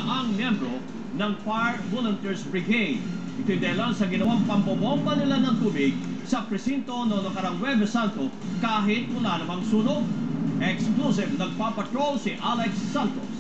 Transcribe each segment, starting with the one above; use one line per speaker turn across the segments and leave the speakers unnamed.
daang miyembro ng Fire Volunteers Brigade. Ito'y dahil sa ginawang pambobomba nila ng tubig sa presinto noong nakarang Huwebes Santo kahit wala namang sunog. Exclusive, nagpapatrol si Alex Santos.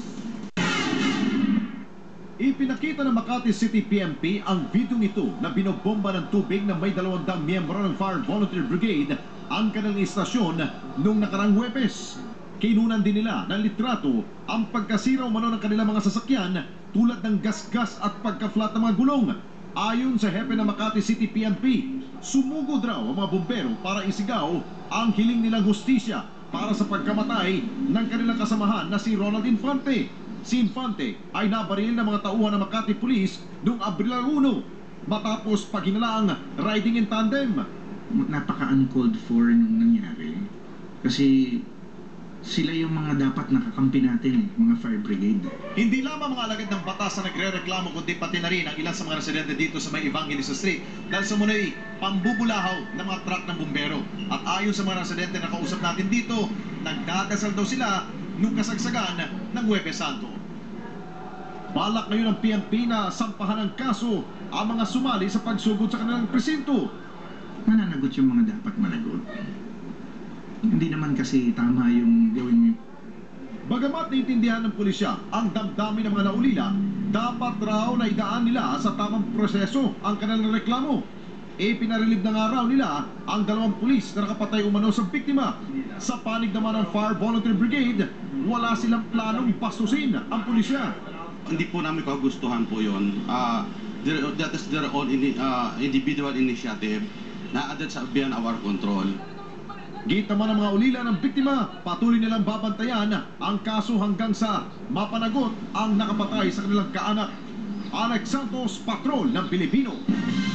Ipinakita ng Makati City PNP ang videong ito na binobomba ng tubig na may 200 miyembro ng Fire Volunteer Brigade ang kanilang istasyon noong nakarang Huwebes. Kinunan din nila ng litrato ang pagkasira umano ng kanilang mga sasakyan tulad ng gasgas at pagka-flat ng mga gulong. Ayon sa hepe ng Makati City PNP, sumugod raw ang mga bumbero para isigaw ang hiling nilang hustisya para sa pagkamatay ng kanilang kasamahan na si Ronald Infante. Si Infante ay nabaril ng mga tauhan ng Makati Police noong Abril 1 matapos paginalaang riding in tandem.
Napaka-uncalled for nung nangyari kasi sila yung mga dapat nakakampi natin mga fire brigade.
Hindi lamang mga alagad ng batas na nagre-reklamo kundi pati na rin ang ilan sa mga residente dito sa may Evangelista Street dahil sa muna'y pambubulahaw ng mga truck ng bumbero. At ayon sa mga residente na kausap natin dito, nagdadasal daw sila nung kasagsagan ng Huwebes Santo. Balak ngayon ng PNP na sampahan ng kaso ang mga sumali sa pagsugod sa kanilang presinto.
Mananagot yung mga dapat managot. Hindi naman kasi tama yung gawin mo.
Bagamat naiintindihan ng pulisya ang damdamin ng mga naulila, dapat raw na idaan nila sa tamang proseso ang kanilang reklamo. Pinarilib na nga raw nila ang 2 pulis na nakapatay umano sa biktima. Sa panig naman ng Fire Volunteer Brigade, wala silang planong bastusin ang pulisya.
Hindi po namin kagustuhan po yun. That is their own individual initiative na added sa beyond our control.
Gita man ang mga ulila ng biktima, patuloy nilang babantayan ang kaso hanggang sa mapanagot ang nakapatay sa kanilang kaanak. Alex Santos, Patrol ng Pilipino.